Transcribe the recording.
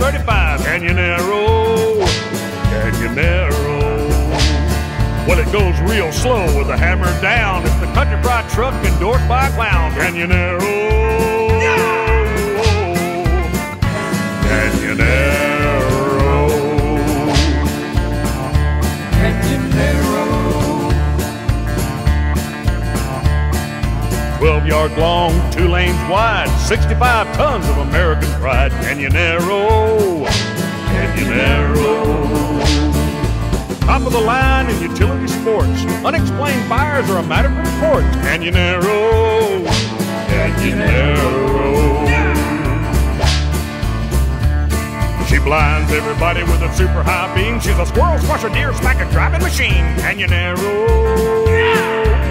35. Can you narrow? Can you narrow? Well, it goes real slow with the hammer down. It's the country fried truck endorsed by a clown. Can you narrow? Can you narrow? Can you narrow? 12 yards long, 2 lanes wide, 65 tons of American pride. Can you narrow? Can you narrow? Top of the line in utility sports. Unexplained fires are a matter for the courts. Can you narrow? Can you narrow? She blinds everybody with a super high beam. She's a squirrel, squash a deer, smack a driving machine. Can you narrow?